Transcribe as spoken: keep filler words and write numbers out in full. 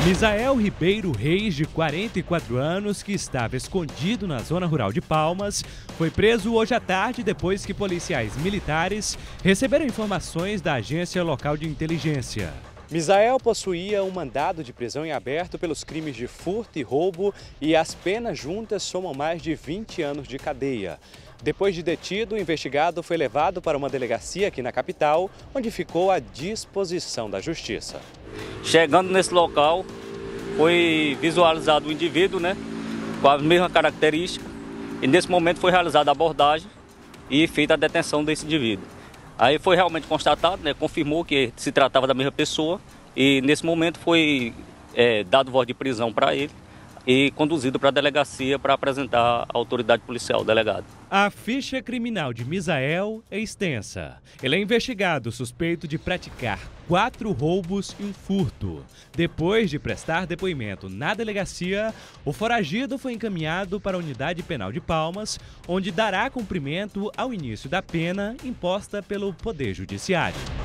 Misael Ribeiro Reis, de quarenta e quatro anos, que estava escondido na zona rural de Palmas, foi preso hoje à tarde depois que policiais militares receberam informações da Agência Local de Inteligência. Misael possuía um mandado de prisão em aberto pelos crimes de furto e roubo e as penas juntas somam mais de vinte anos de cadeia. Depois de detido, o investigado foi levado para uma delegacia aqui na capital, onde ficou à disposição da Justiça. Chegando nesse local, foi visualizado o indivíduo, né, com a mesma característica, e nesse momento foi realizada a abordagem e feita a detenção desse indivíduo. Aí foi realmente constatado, né, confirmou que se tratava da mesma pessoa, e nesse momento foi é, dado voz de prisão para ele e conduzido para a delegacia para apresentar a autoridade policial, o delegado. A ficha criminal de Misael é extensa. Ele é investigado suspeito de praticar quatro roubos e um furto. Depois de prestar depoimento na delegacia, o foragido foi encaminhado para a Unidade Penal de Palmas, onde dará cumprimento ao início da pena imposta pelo Poder Judiciário.